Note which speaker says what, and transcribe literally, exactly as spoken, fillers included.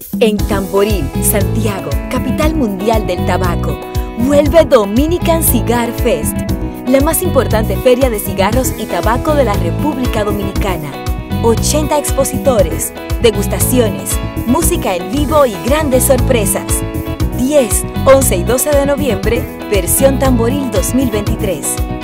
Speaker 1: En Tamboril, Santiago, capital mundial del tabaco, vuelve Dominican Cigar Fest, la más importante feria de cigarros y tabaco de la República Dominicana. ochenta expositores, degustaciones, música en vivo y grandes sorpresas. diez, once y doce de noviembre, versión Tamboril dos mil veintitrés.